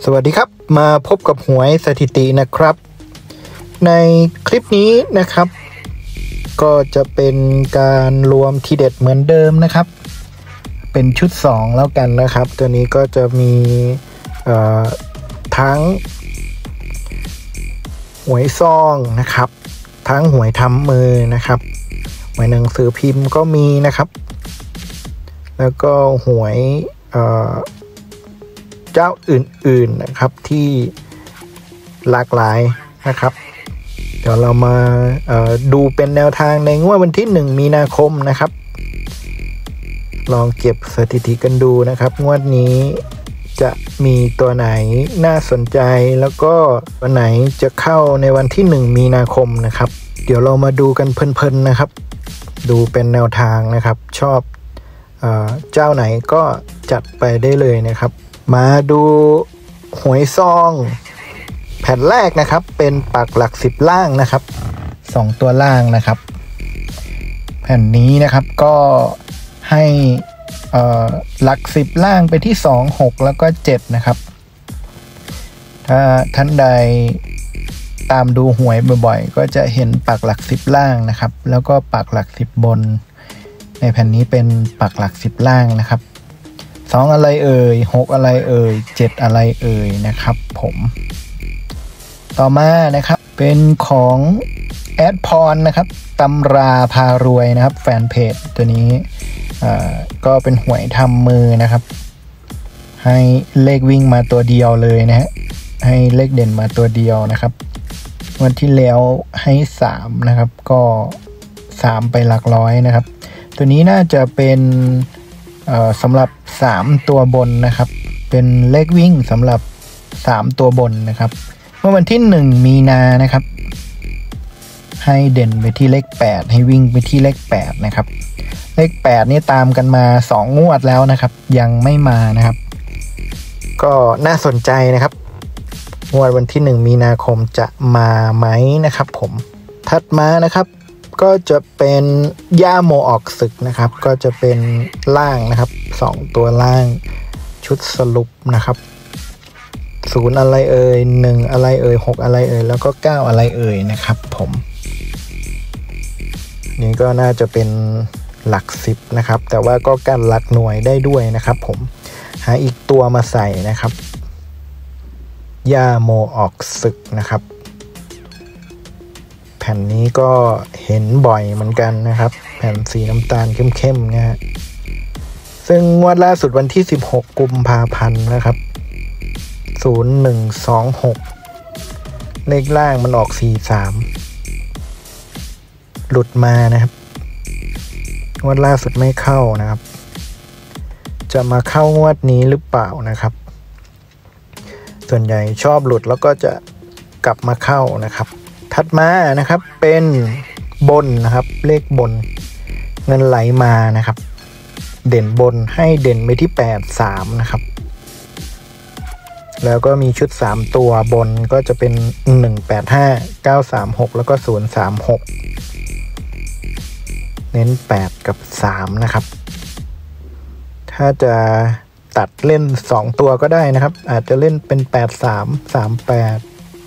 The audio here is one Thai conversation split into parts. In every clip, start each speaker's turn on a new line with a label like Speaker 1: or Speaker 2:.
Speaker 1: สวัสดีครับมาพบกับหวยสถิตินะครับในคลิปนี้นะครับก็จะเป็นการรวมทีเด็ดเหมือนเดิมนะครับเป็นชุด2แล้วกันนะครับตัวนี้ก็จะมีทั้งหวยซองนะครับทั้งหวยทำมือนะครับหวยหนังสือพิมพ์ก็มีนะครับแล้วก็หวยเจ้าอื่นๆนะครับที่หลากหลายนะครับเดี๋ยวเรามาดูเป็นแนวทางในงวดวันที่1มีนาคมนะครับลองเก็บสถิติกันดูนะครับงวดนี้จะมีตัวไหนน่าสนใจแล้วก็วันไหนจะเข้าในวันที่1มีนาคมนะครับเดี๋ยวเรามาดูกันเพลินๆนะครับดูเป็นแนวทางนะครับชอบเจ้าไหนก็จัดไปได้เลยนะครับมาดูหวยซองแผ่นแรกนะครับเป็นปักหลัก10ล่างนะครับ2ตัวล่างนะครับแผ่นนี้นะครับก็ให้หลัก10ล่างไปที่2 6แล้วก็7นะครับถ้าท่านใดตามดูหวยบ่อยๆก็จะเห็นปักหลัก10ล่างนะครับแล้วก็ปักหลัก10บนในแผ่นนี้เป็นปักหลัก10ล่างนะครับ2อะไรเอ่ย6อะไรเอ่ย7อะไรเอ่ยนะครับผมต่อมานะครับเป็นของแอดพรนะครับตำราพารวยนะครับแฟนเพจตัวนี้ก็เป็นหวยทำมือนะครับให้เลขวิ่งมาตัวเดียวเลยนะฮะให้เลขเด่นมาตัวเดียวนะครับวันที่แล้วให้3นะครับก็3ไปหลักร้อยนะครับตัวนี้น่าจะเป็นสำหรับ3ตัวบนนะครับเป็นเลขวิ่งสำหรับ3ตัวบนนะครับเมื่อวันที่1มีนานะครับให้เด่นไปที่เลข8ให้วิ่งไปที่เลข8นะครับเลข8นี่ตามกันมา2งวดแล้วนะครับยังไม่มานะครับก็น่าสนใจนะครับงวดวันที่1มีนาคมจะมาไหมนะครับผมถัดมานะครับก็จะเป็นย่าโมออกศึกนะครับก็จะเป็นล่างนะครับ2ตัวล่างชุดสรุปนะครับ0อะไรเอ่ย1อะไรเอ่ย6อะไรเอ่ยแล้วก็9อะไรเอ่ยนะครับผมนี่ก็น่าจะเป็นหลัก10นะครับแต่ว่าก็กันหลักหน่วยได้ด้วยนะครับผมหาอีกตัวมาใส่นะครับย่าโมออกศึกนะครับแผ่นนี้ก็เห็นบ่อยเหมือนกันนะครับแผ่นสีน้ำตาลเข้มๆนะฮะซึ่งงวดล่าสุดวันที่16กุมภาพันธ์นะครับ0126เลขล่างมันออก43หลุดมานะครับงวดล่าสุดไม่เข้านะครับจะมาเข้างวดนี้หรือเปล่านะครับส่วนใหญ่ชอบหลุดแล้วก็จะกลับมาเข้านะครับถัดมานะครับเป็นบนนะครับเลขบนเงินไหลมานะครับเด่นบนให้เด่นไปที่83นะครับแล้วก็มีชุด3ตัวบนก็จะเป็น185 936แล้วก็036เน้น8กับ3นะครับถ้าจะตัดเล่น2ตัวก็ได้นะครับอาจจะเล่นเป็น83 38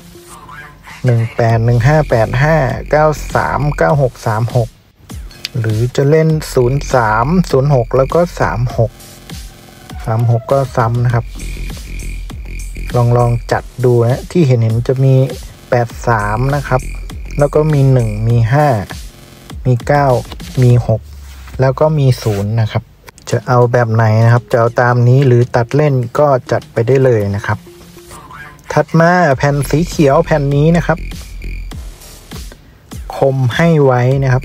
Speaker 1: 18 15 85 93 96 36หรือจะเล่น03 06แล้วก็36ก็ซ้ำนะครับลองจัดดูนะที่เห็นจะมี83นะครับแล้วก็มี1มี5มี9มี6แล้วก็มี0นะครับจะเอาแบบไหนนะครับจะเอาตามนี้หรือตัดเล่นก็จัดไปได้เลยนะครับถัดมาแผ่นสีเขียวแผ่นนี้นะครับคมให้ไว้นะครับ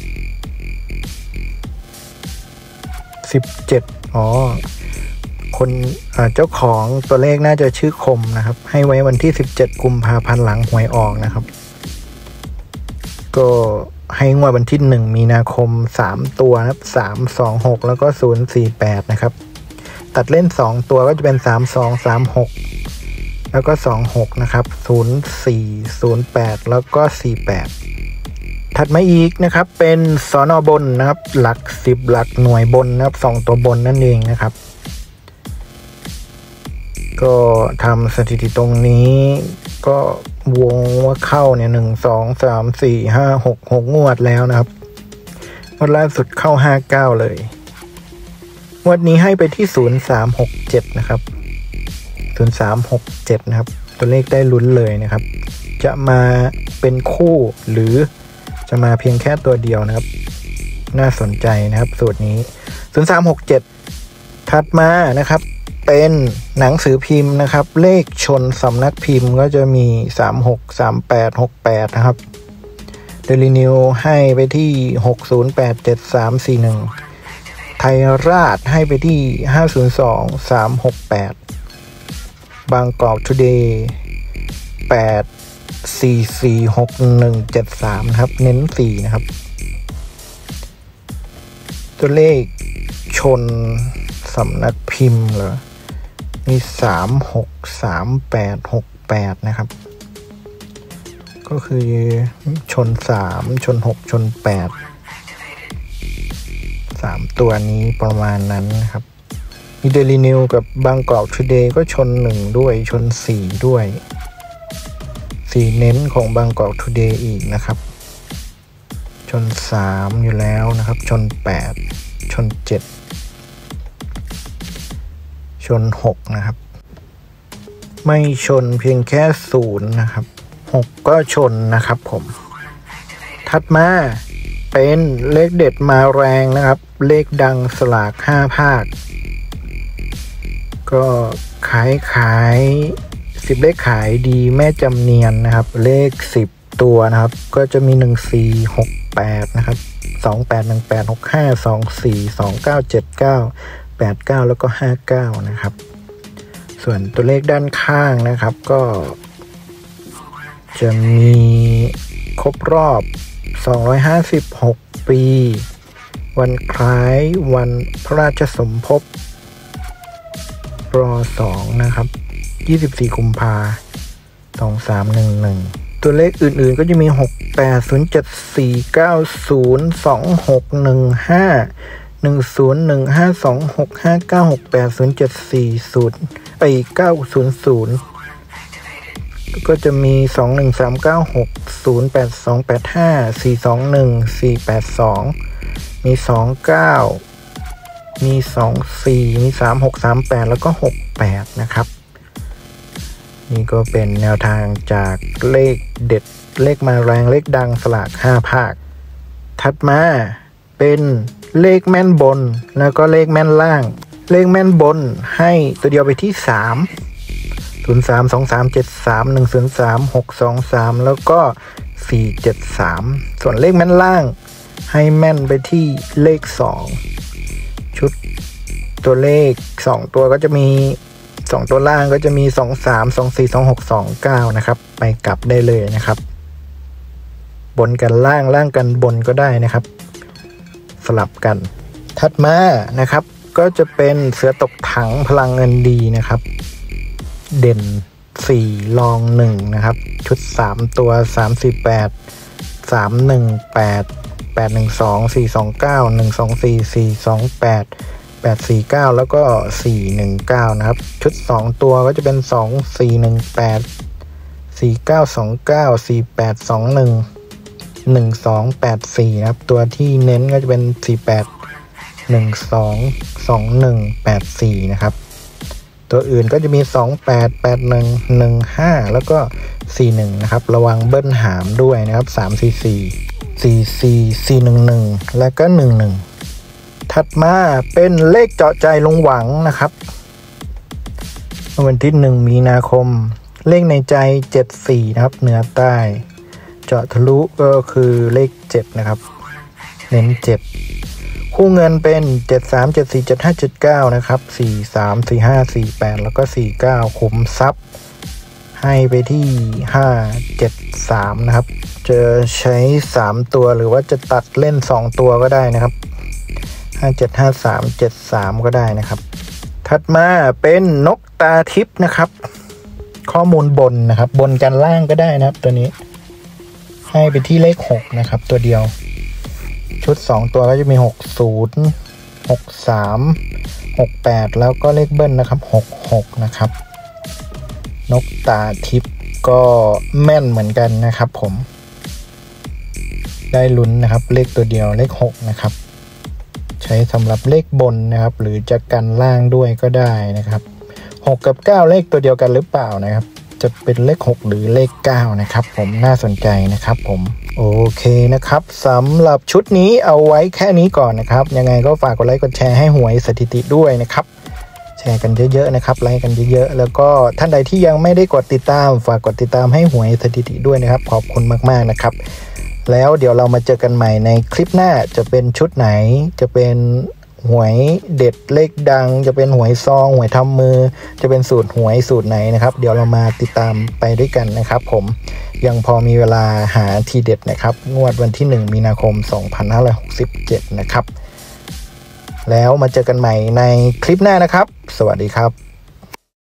Speaker 1: 17คนเจ้าของตัวเลขน่าจะชื่อคมนะครับให้ไว้วันที่17กุมภาพันธ์หลังหวยออกนะครับก็ให้งวดวันที่1มีนาคม3ตัวนะครับ326แล้วก็048นะครับตัดเล่น2ตัวก็จะเป็น32 36แล้วก็26นะครับ04 08แล้วก็48ถัดมาอีกนะครับเป็นสนบนนะครับหลัก10หลักหน่วยบนนะครับ2ตัวบนนั่นเองนะครับก็ทำสถิติตรงนี้ก็วงว่าเข้าเนี่ย1 2 3 4 5 6 งวดแล้วนะครับงวดล่าสุดเข้า59เลยงวดนี้ให้ไปที่0367นะครับ0367นะครับตัวเลขได้ลุ้นเลยนะครับจะมาเป็นคู่หรือจะมาเพียงแค่ตัวเดียวนะครับน่าสนใจนะครับสูตรนี้0367ถัดมานะครับเป็นหนังสือพิมพ์นะครับเลขชนสำนักพิมพ์ก็จะมี36 38 68นะครับเดลินิวให้ไปที่6087 341ไทยราชให้ไปที่502 368บางกอกทูเดย์8446173นะครับเน้น4นะครับตัวเลขชนสำนักพิมพ์เหรอมี363868นะครับก็คือชน3ชน6ชน8 3ตัวนี้ประมาณนั้นนะครับมีเดลินิวกับบางกอกทูเดย์ก็ชน1ด้วยชน4ด้วย4เน้นของบางกอกทูเดย์อีกนะครับชน3อยู่แล้วนะครับชน8ชน7ชน6นะครับไม่ชนเพียงแค่0นะครับ6ก็ชนนะครับผมถัดมาเป็นเลขเด็ดมาแรงนะครับเลขดังสลาก5ภาคก็ขาย10เลขขายดีแม่จำเนียนนะครับเลข10ตัวนะครับก็จะมี1468นะครับ2818 65 24 29 79 89แล้วก็59นะครับส่วนตัวเลขด้านข้างนะครับก็จะมีครบรอบ256ปีวันคล้ายวันพระราชสมภพร2นะครับ24กุมภา2311ตัวเลขอื่นๆก็จะมี68074261526596580740 ก็จะมี2139608285421 482มี29มี24มี3638แล้วก็68นะครับนี่ก็เป็นแนวทางจากเลขเด็ดเลขมาแรงเลขดังสลาก5ภาคถัดมาเป็นเลขแม่นบนแล้วก็เลขแม่นล่างเลขแม่นบนให้ตัวเดียวไปที่3 032373103623แล้วก็473ส่วนเลขแม่นล่างให้แม่นไปที่เลข2ชุดตัวเลข2ตัวก็จะมี2ตัวล่างก็จะมี23 24 26 29นะครับไปกลับได้เลยนะครับบนกันล่างกันบนก็ได้นะครับสลับกันถัดมานะครับก็จะเป็นเสือตกถังพลังเงินดีนะครับเด่น4รอง1นะครับชุด3ตัว38 318 812 429 124 428 849แล้วก็419นะครับชุด2ตัวก็จะเป็น2418 4929 4821 1284นะครับตัวที่เน้นก็จะเป็น48 12 21 84นะครับตัวอื่นก็จะมี28 81 15แล้วก็41นะครับระวังเบิ้ลหามด้วยนะครับ344 44 411แล้วก็11ถัดมาเป็นเลขเจาะใจลุงหวังนะครับวันที่1มีนาคมเลขในใจ74นะครับเหนือใต้เจาะทะลุก็คือเลข7นะครับเน้น7คู่เงินเป็น73 74 75 79นะครับ43 45 48แล้วก็49คุมทรัพย์ให้ไปที่573นะครับจะใช้3ตัวหรือว่าจะตัดเล่น2ตัวก็ได้นะครับ575373ก็ได้นะครับถัดมาเป็นนกตาทิพย์นะครับข้อมูลบนนะครับบนกันล่างก็ได้นะครับตัวนี้ให้ไปที่เลข6นะครับตัวเดียวชุด2ตัวก็จะมี60 63 68แล้วก็เลขเบิ้ลนะครับ66นะครับนกตาทิพย์ก็แม่นเหมือนกันนะครับผมได้ลุ้นนะครับเลขตัวเดียวเลข6นะครับใช้สำหรับเลขบนนะครับหรือจะกันล่างด้วยก็ได้นะครับ6กับ9เลขตัวเดียวกันหรือเปล่านะครับจะเป็นเลข6หรือเลข9นะครับผมน่าสนใจนะครับผมโอเคนะครับสำหรับชุดนี้เอาไว้แค่นี้ก่อนนะครับยังไงก็ฝากกดไลค์กดแชร์ให้หวยสถิติด้วยนะครับแชร์กันเยอะๆนะครับไลค์กันเยอะๆแล้วก็ท่านใดที่ยังไม่ได้กดติดตามฝากกดติดตามให้หวยสถิติด้วยนะครับขอบคุณมากๆนะครับแล้วเดี๋ยวเรามาเจอกันใหม่ในคลิปหน้าจะเป็นชุดไหนจะเป็นหวยเด็ดเลขดังจะเป็นหวยซองหวยทำมือจะเป็นสูตรหวยสูตรไหนนะครับเดี๋ยวเรามาติดตามไปด้วยกันนะครับผมยังพอมีเวลาหาทีเด็ดนะครับงวดวันที่1มีนาคม2567นะครับแล้วมาเจอกันใหม่ในคลิปหน้านะครับสวัสดีครับ